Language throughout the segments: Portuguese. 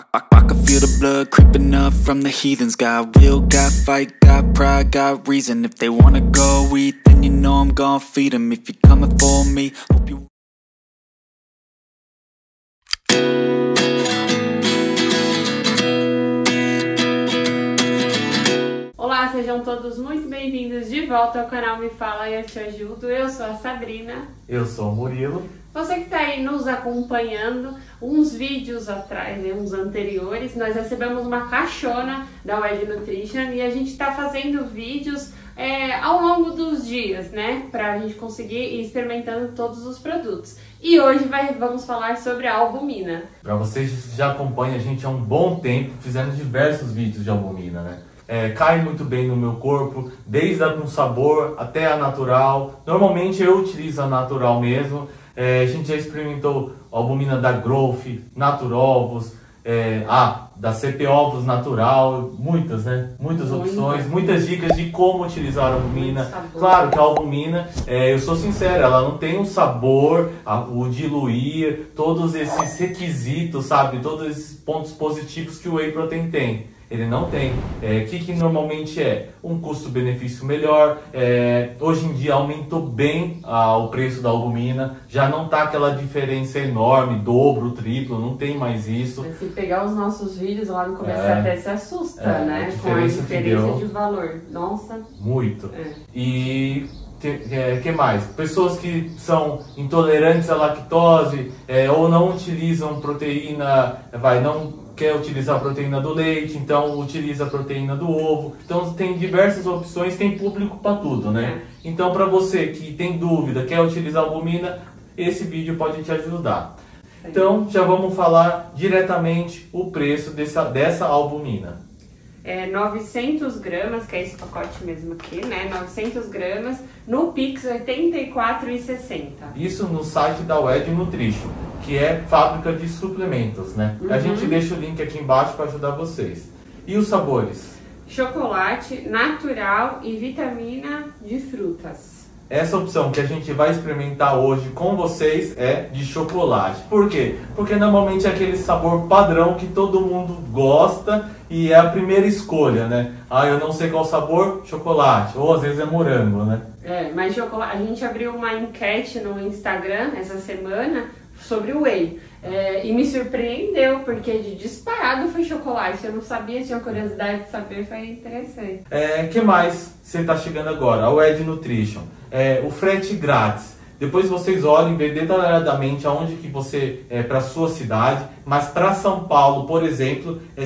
I can feel the blood creeping up from the heathens. Got will, got fight, got pride, got reason. If they wanna go eat, then you know I'm gon' feed them. If you're coming for me, hope you... Olá, sejam todos muito bem-vindos de volta ao canal Me Fala e Eu Te Ajudo. Eu sou a Sabrina. Eu sou o Murilo. Você que está aí nos acompanhando, uns vídeos atrás, uns anteriores, nós recebemos uma caixona da Wedge Nutrition e a gente está fazendo vídeos ao longo dos dias, né? Para a gente conseguir ir experimentando todos os produtos. E hoje vamos falar sobre a albumina. Para vocês que já acompanham a gente há um bom tempo, fizemos diversos vídeos de albumina, né? Cai muito bem no meu corpo, desde a com sabor até a natural. Normalmente eu utilizo a natural mesmo. A gente já experimentou a albumina da Growth, Naturovos, da CP Ovos Natural, muitas, né? Muitas opções, muitas dicas de como utilizar a albumina. Claro que a albumina, eu sou sincero, ela não tem o sabor, o diluir, todos esses requisitos, sabe? Todos esses pontos positivos que o Whey Protein tem. Ele não tem. O que normalmente é? Um custo-benefício melhor. Hoje em dia aumentou bem o preço da albumina. Já não tá aquela diferença enorme, dobro, triplo, não tem mais isso. Se pegar os nossos vídeos lá no começo, até se assusta, né? Com a diferença de valor. Nossa. Muito. E... que mais? Pessoas que são intolerantes à lactose ou não utilizam proteína, não quer utilizar a proteína do leite, então utiliza a proteína do ovo. Então tem diversas opções, tem público para tudo, né? Então para você que tem dúvida, quer utilizar a albumina, esse vídeo pode te ajudar. Então já vamos falar diretamente o preço dessa albumina. 900 gramas, que é esse pacote mesmo aqui, né? 900 gramas, no Pix R$ 84,60. Isso no site da Wedge Nutrition, que é fábrica de suplementos, né? A gente deixa o link aqui embaixo para ajudar vocês. E os sabores? Chocolate, natural e vitamina de frutas. Essa opção que a gente vai experimentar hoje com vocês é de chocolate. Por quê? Porque normalmente é aquele sabor padrão que todo mundo gosta e é a primeira escolha, né? Eu não sei qual sabor, chocolate. Ou às vezes é morango, né? Mas chocolate, a gente abriu uma enquete no Instagram essa semana sobre o Whey. E me surpreendeu, porque de disparado foi chocolate. Eu não sabia, tinha curiosidade de saber, foi interessante. Que mais você está chegando agora? A Wedge Nutrition. O frete grátis. Depois vocês olhem, ver detalhadamente aonde que você para a sua cidade. Mas para São Paulo, por exemplo, é R$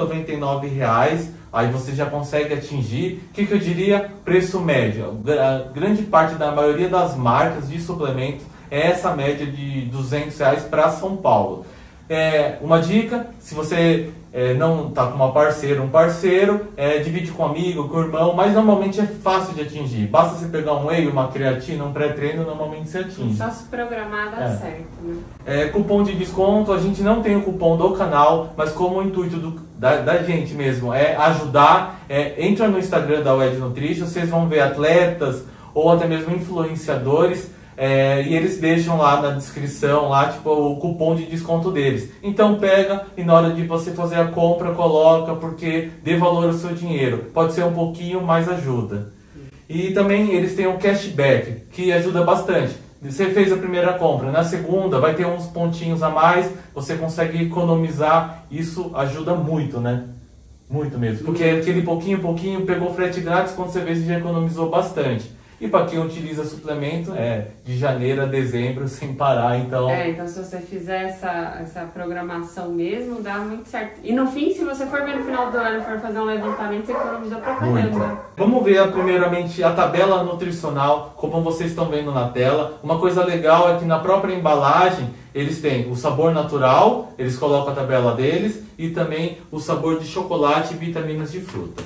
199,00. Aí você já consegue atingir, o que eu diria? Preço médio. A grande parte da maioria das marcas de suplementos é essa média de R$ 200,00 para São Paulo. Uma dica, se você não está com um parceiro, divide com um amigo, com o irmão, mas normalmente é fácil de atingir. Basta você pegar um whey, uma creatina, um pré-treino, normalmente você atinge. Só se programar dá certo, né? Cupom de desconto, a gente não tem o cupom do canal, mas como o intuito da gente mesmo é ajudar, entra no Instagram da Wedge Nutrition, vocês vão ver atletas ou até mesmo influenciadores, e eles deixam lá na descrição o cupom de desconto deles. Então pega e na hora de você fazer a compra coloca, porque dê valor ao seu dinheiro. Pode ser um pouquinho, mas ajuda. E também eles têm um cashback que ajuda bastante. Você fez a primeira compra, na segunda vai ter uns pontinhos a mais, você consegue economizar, isso ajuda muito, né? Muito mesmo, porque aquele pouquinho pegou frete grátis, quando você vê você já economizou bastante. E para quem utiliza suplemento, de janeiro a dezembro sem parar, então... Então se você fizer essa programação mesmo, dá muito certo. E no fim, se você for ver no final do ano, for fazer um levantamento, você economizou pra caramba. Vamos ver primeiramente a tabela nutricional, como vocês estão vendo na tela. Uma coisa legal é que na própria embalagem, eles têm o sabor natural, eles colocam a tabela deles, e também o sabor de chocolate e vitaminas de fruta.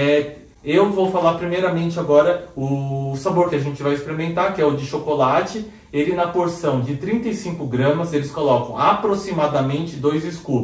Eu vou falar primeiramente agora o sabor que a gente vai experimentar, que é o de chocolate. Ele na porção de 35 gramas, eles colocam aproximadamente 2 scoops.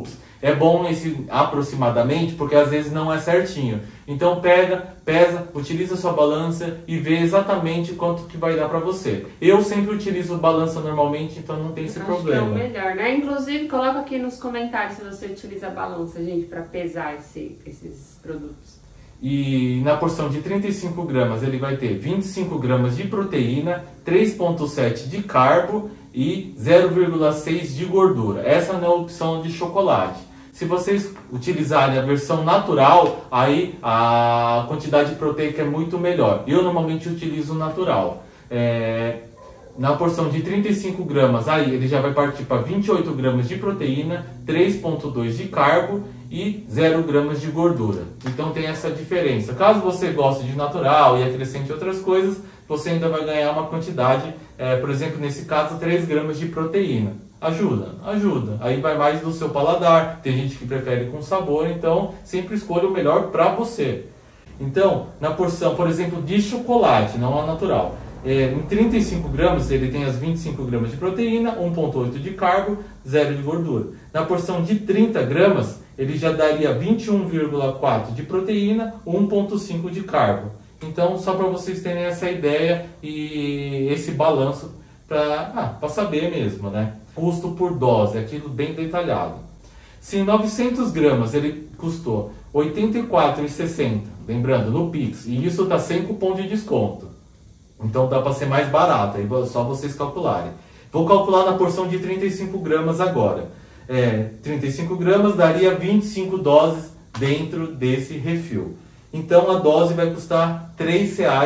É bom esse aproximadamente, porque às vezes não é certinho. Então pega, pesa, utiliza a sua balança e vê exatamente quanto que vai dar para você. Eu sempre utilizo balança normalmente, então não tem esse problema. Que é o melhor, né? Inclusive, coloca aqui nos comentários se você utiliza a balança, gente, para pesar esses produtos. E na porção de 35 gramas ele vai ter 25 gramas de proteína, 3,7 de carbo e 0,6 de gordura. Essa não é a opção de chocolate. Se vocês utilizarem a versão natural, aí a quantidade proteica é muito melhor. Eu normalmente utilizo o natural. Na porção de 35 gramas, aí ele já vai partir para 28 gramas de proteína, 3,2 de carbo e 0 gramas de gordura. Então tem essa diferença. Caso você goste de natural e acrescente outras coisas, você ainda vai ganhar uma quantidade, por exemplo, nesse caso, 3 gramas de proteína. Ajuda. Aí vai mais do seu paladar. Tem gente que prefere com sabor, então sempre escolha o melhor para você. Então, na porção, por exemplo, de chocolate, não a natural, em 35 gramas ele tem as 25 gramas de proteína, 1,8 de carbo, 0 de gordura. Na porção de 30 gramas, ele já daria 21,4 de proteína, 1,5 de carbo. Então, só para vocês terem essa ideia e esse balanço para saber mesmo, né? Custo por dose, aquilo bem detalhado. Se em 900 gramas ele custou R$ 84,60, lembrando, no Pix, e isso está sem cupom de desconto. Então dá para ser mais barato, aí é só vocês calcularem. Vou calcular na porção de 35 gramas agora. 35 gramas daria 25 doses dentro desse refil. Então a dose vai custar R$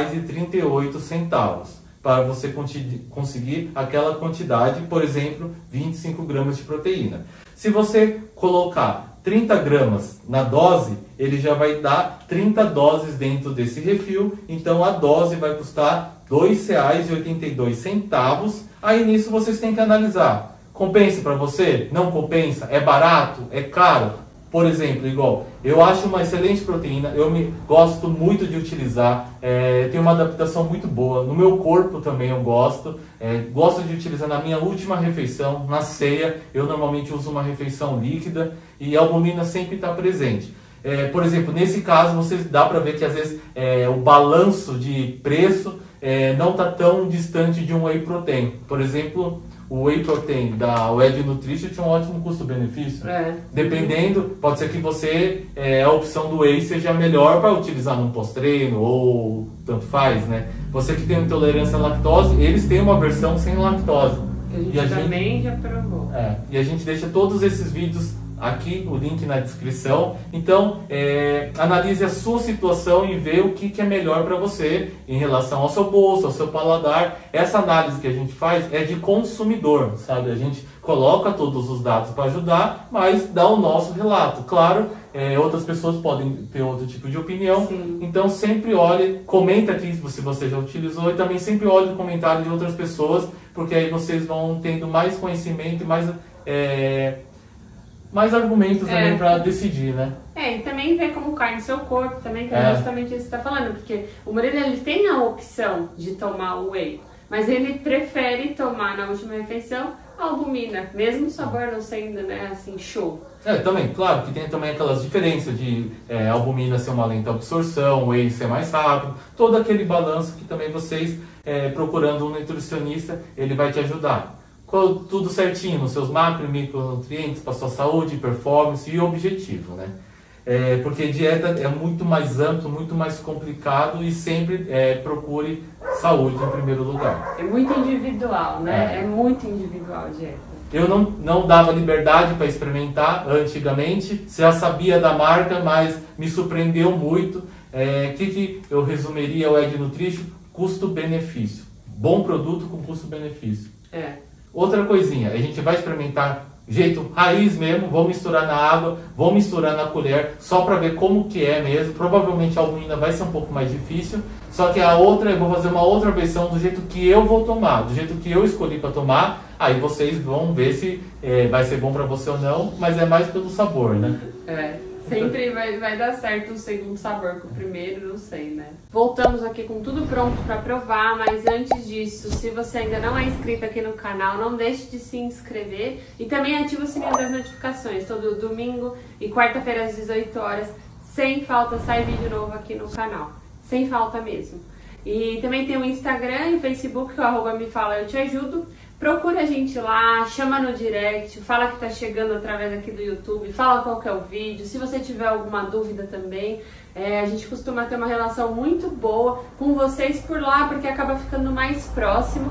3,38 para você conseguir aquela quantidade, por exemplo, 25 gramas de proteína. Se você colocar 30 gramas na dose, ele já vai dar 30 doses dentro desse refil, então a dose vai custar R$ 2,82. Aí nisso vocês têm que analisar. Compensa para você? Não compensa? É barato? É caro? Por exemplo, igual, eu acho uma excelente proteína, gosto muito de utilizar, tem uma adaptação muito boa, no meu corpo também eu gosto de utilizar na minha última refeição, na ceia, eu normalmente uso uma refeição líquida e a albumina sempre está presente. Por exemplo, nesse caso, dá para ver que às vezes o balanço de preço não está tão distante de um whey protein. Por exemplo, o whey protein da Whey Nutrition tinha um ótimo custo-benefício. Dependendo, pode ser que a opção do whey seja melhor para utilizar num pós-treino ou tanto faz, né? Você que tem intolerância à lactose, eles têm uma versão sem lactose. A gente também já provou. E a gente deixa todos esses vídeos aqui, o link na descrição. Então, analise a sua situação e vê o que é melhor para você em relação ao seu bolso, ao seu paladar. Essa análise que a gente faz é de consumidor, sabe? A gente coloca todos os dados para ajudar, mas dá o nosso relato. Claro, outras pessoas podem ter outro tipo de opinião. Sim. Então, sempre olhe, comenta aqui se você já utilizou e também sempre olhe o comentário de outras pessoas, porque aí vocês vão tendo mais conhecimento e mais argumentos também para decidir, né? E também ver como cai no seu corpo também, que é justamente isso que você está falando, porque o Murilo, ele tem a opção de tomar o whey, mas ele prefere tomar na última refeição a albumina, mesmo o sabor não sendo, né, assim, show. Também, claro, que tem também aquelas diferenças de albumina ser uma lenta absorção, whey ser mais rápido, todo aquele balanço que também vocês, procurando um nutricionista, ele vai te ajudar. Tudo certinho nos seus macro e micronutrientes para sua saúde, performance e objetivo, né? Porque dieta é muito mais amplo, muito mais complicado e sempre procure saúde em primeiro lugar. É muito individual, né? É muito individual a dieta. Eu não dava liberdade para experimentar antigamente, já sabia da marca, mas me surpreendeu muito. Que eu resumiria o Whey Nutrition? Custo-benefício. Bom produto com custo-benefício. Outra coisinha, a gente vai experimentar jeito raiz mesmo, vou misturar na água, vou misturar na colher, só para ver como que é mesmo. Provavelmente a albumina vai ser um pouco mais difícil, só que a outra, eu vou fazer uma outra versão do jeito que eu vou tomar, do jeito que eu escolhi para tomar. Aí vocês vão ver se vai ser bom para você ou não, mas é mais pelo sabor, né? Sempre vai dar certo o segundo sabor com o primeiro, não sei, né? Voltamos aqui com tudo pronto para provar, mas antes disso, se você ainda não é inscrito aqui no canal, não deixe de se inscrever e também ative o sininho das notificações. Todo domingo e quarta-feira às 18 horas, sem falta, sai vídeo novo aqui no canal. Sem falta mesmo. E também tem o Instagram e Facebook, que o @mefala-eu-te-ajudo. Procura a gente lá, chama no direct, fala que tá chegando através aqui do YouTube, fala qual que é o vídeo, se você tiver alguma dúvida também. A gente costuma ter uma relação muito boa com vocês por lá, porque acaba ficando mais próximo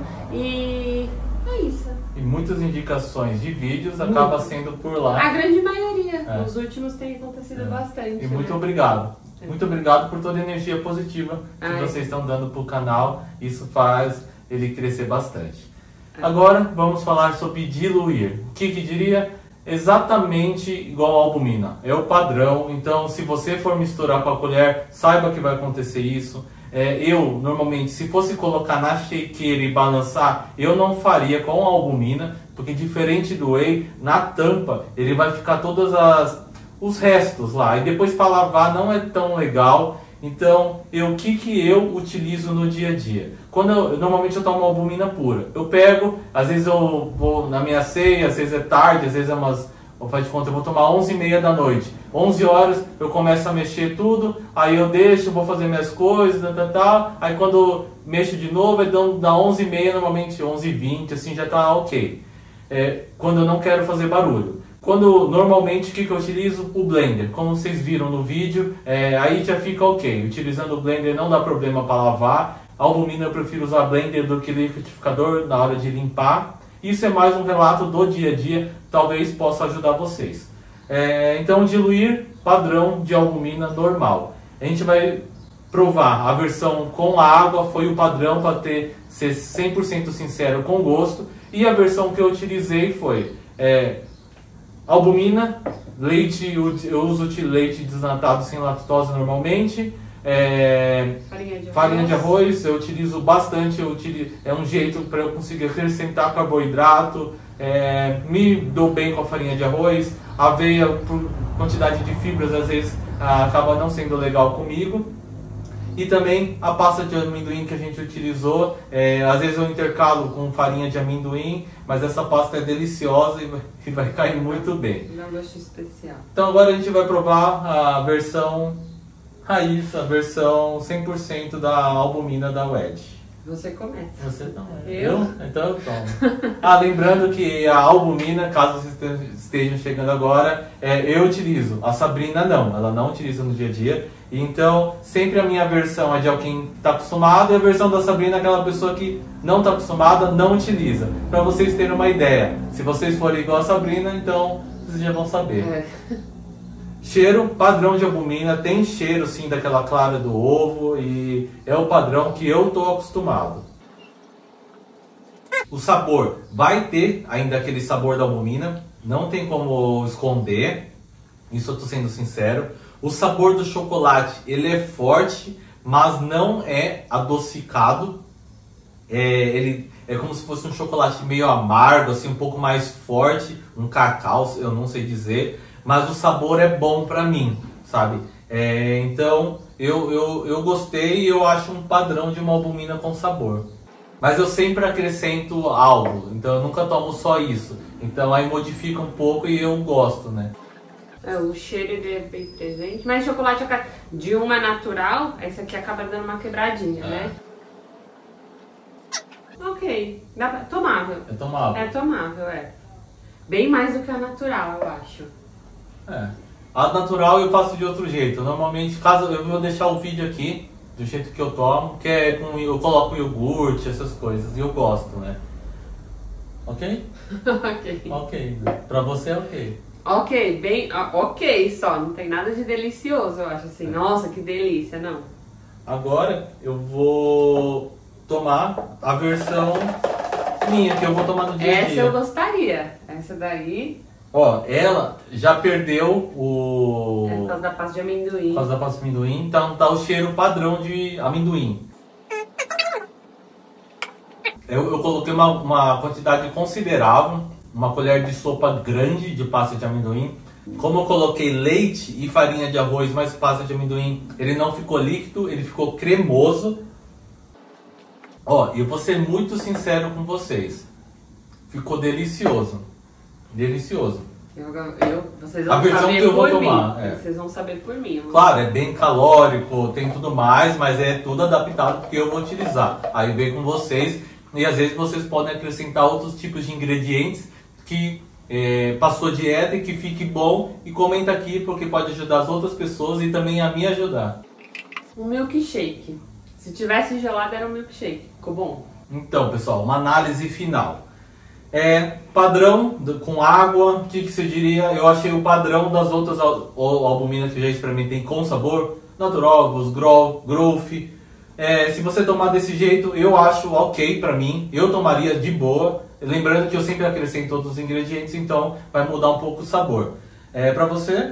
e é isso. E muitas indicações de vídeos acaba sendo por lá. A grande maioria, os últimos tem acontecido bastante. E muito obrigado. Muito obrigado por toda a energia positiva que vocês estão dando pro canal, isso faz ele crescer bastante. Agora vamos falar sobre diluir. O que diria? Exatamente igual a albumina. É o padrão, então se você for misturar com a colher, saiba que vai acontecer isso. Eu, normalmente, se fosse colocar na shakeira e balançar, eu não faria com a albumina, porque diferente do whey, na tampa ele vai ficar todos os restos lá. E depois para lavar não é tão legal. Então, o que eu utilizo no dia a dia? Normalmente eu tomo albumina pura. Eu pego, às vezes eu vou na minha ceia, às vezes é tarde, às vezes é faz de conta, eu vou tomar 11h30 da noite. 11 horas eu começo a mexer tudo, aí eu deixo, vou fazer minhas coisas, tal. Aí quando mexo de novo, dá 11h30, normalmente 11h20, assim já tá ok. Quando eu não quero fazer barulho. Normalmente, o que eu utilizo? O blender. Como vocês viram no vídeo, aí já fica ok. Utilizando o blender não dá problema para lavar. A albumina eu prefiro usar blender do que liquidificador na hora de limpar. Isso é mais um relato do dia a dia, talvez possa ajudar vocês. Então, diluir padrão de albumina normal. A gente vai provar a versão com água, foi o padrão para ser 100% sincero com gosto. E a versão que eu utilizei foi... albumina, leite, eu uso leite desnatado sem lactose normalmente, farinha de arroz eu utilizo bastante, é um jeito para eu conseguir acrescentar carboidrato, me dou bem com a farinha de arroz, aveia por quantidade de fibras às vezes acaba não sendo legal comigo. E também a pasta de amendoim que a gente utilizou, às vezes eu intercalo com farinha de amendoim, mas essa pasta é deliciosa e vai cair muito bem. Dá um gosto especial. Então agora a gente vai provar a versão raiz, a versão 100% da albumina da Wedge. Você começa. Você não. Eu? Então eu tomo. Lembrando que a albumina, caso vocês estejam chegando agora, eu utilizo. A Sabrina não, ela não utiliza no dia a dia. Então, sempre a minha versão é de alguém que está acostumado e a versão da Sabrina é aquela pessoa que não está acostumada, não utiliza. Para vocês terem uma ideia. Se vocês forem igual a Sabrina, então vocês já vão saber. Cheiro, padrão de albumina, tem cheiro sim daquela clara do ovo e é o padrão que eu estou acostumado. O sabor, vai ter ainda aquele sabor da albumina, não tem como esconder, isso eu estou sendo sincero. O sabor do chocolate, ele é forte, mas não é adocicado. Ele é como se fosse um chocolate meio amargo, assim, um pouco mais forte, um cacau, eu não sei dizer. Mas o sabor é bom pra mim, sabe? Então, eu gostei e eu acho um padrão de uma albumina com sabor. Mas eu sempre acrescento algo, então eu nunca tomo só isso. Então aí modifica um pouco e eu gosto, né? O cheiro ele é bem presente, mas chocolate de uma natural, essa aqui acaba dando uma quebradinha, né? Ok, tomável. É tomável. É tomável, bem mais do que a natural, eu acho. A natural eu faço de outro jeito. Normalmente, caso eu vou deixar o vídeo aqui do jeito que eu tomo, que é com eu coloco iogurte, essas coisas, e eu gosto, né? Ok? Ok. Pra você é ok. Ok, bem ok só, não tem nada de delicioso, eu acho assim, nossa, que delícia, não. Agora eu vou tomar a versão minha, que eu vou tomar no dia a dia. Essa eu gostaria, essa daí... Ó, ela já perdeu o... por causa da pasta de amendoim. Por causa da pasta de amendoim, então tá o cheiro padrão de amendoim. Eu coloquei uma quantidade considerável, uma colher de sopa grande de pasta de amendoim. Como eu coloquei leite e farinha de arroz mais pasta de amendoim, ele não ficou líquido, ele ficou cremoso. Ó, eu vou ser muito sincero com vocês. Ficou delicioso. Delicioso. Vocês vão A versão saber que eu vou por mim. tomar, é. Vocês vão saber por mim. Claro, é bem calórico, tem tudo mais, mas é tudo adaptado porque eu vou utilizar. Aí vem com vocês e às vezes vocês podem acrescentar outros tipos de ingredientes que passou dieta e que fique bom, e comenta aqui porque pode ajudar as outras pessoas e também a me ajudar. Um milkshake. Se tivesse gelado era um milkshake. Ficou bom? Então, pessoal, uma análise final. Padrão com água, o que você diria? Eu achei o padrão das outras albuminas que eu já experimentei com sabor, Naturovos, Growth. Se você tomar desse jeito, eu acho ok pra mim, eu tomaria de boa. Lembrando que eu sempre acrescento outros ingredientes, então vai mudar um pouco o sabor. Pra você?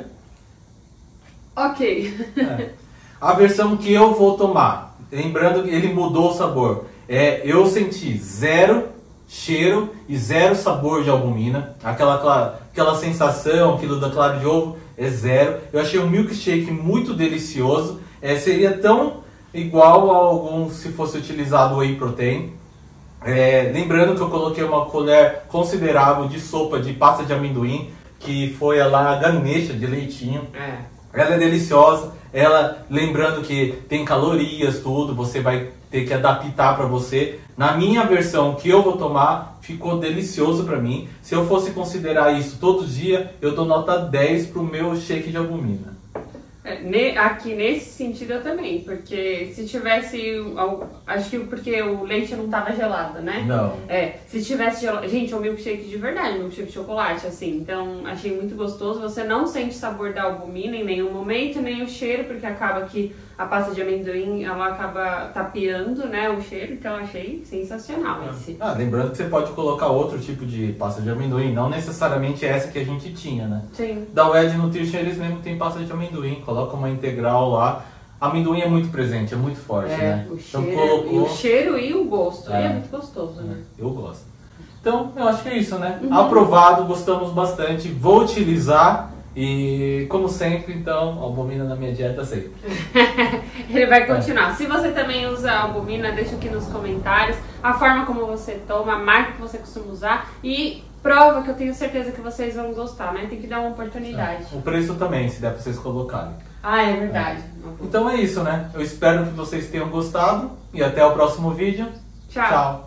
Ok. A versão que eu vou tomar, lembrando que ele mudou o sabor. Eu senti zero cheiro e zero sabor de albumina. Aquela sensação, aquilo da clara de ovo é zero. Eu achei o milkshake muito delicioso. Seria tão igual a algum se fosse utilizado whey protein. Lembrando que eu coloquei uma colher considerável de sopa de pasta de amendoim, que foi a Ganesha de leitinho. Ela é deliciosa. Lembrando que tem calorias, tudo, você vai ter que adaptar para você. Na minha versão que eu vou tomar, ficou delicioso para mim. Se eu fosse considerar isso todo dia, eu dou nota 10 pro meu shake de albumina. Aqui nesse sentido eu também, porque se tivesse, acho que porque o leite não tava gelado, né? Não. Se tivesse gelado, gente, é um milkshake de verdade, um milkshake de chocolate, assim, então achei muito gostoso. Você não sente sabor da albumina em nenhum momento, nem o cheiro, porque acaba que a pasta de amendoim, ela acaba tapeando, né, o cheiro, então eu achei sensacional esse. Lembrando que você pode colocar outro tipo de pasta de amendoim, não necessariamente essa que a gente tinha, né? Sim. Da Wedge Nutrition eles mesmo tem pasta de amendoim, coloca uma integral lá. Amendoim é muito presente, é muito forte, né? O cheiro, o cheiro e o gosto, é muito gostoso, né? Eu gosto. Então, eu acho que é isso, né? Aprovado, gostamos bastante, vou utilizar. E como sempre, então, albumina na minha dieta sempre. Ele vai continuar. Se você também usa albumina, deixa aqui nos comentários a forma como você toma, a marca que você costuma usar e prova, que eu tenho certeza que vocês vão gostar, né? Tem que dar uma oportunidade. O preço também, se der pra vocês colocarem. É verdade. Então é isso, né? Eu espero que vocês tenham gostado e até o próximo vídeo. Tchau.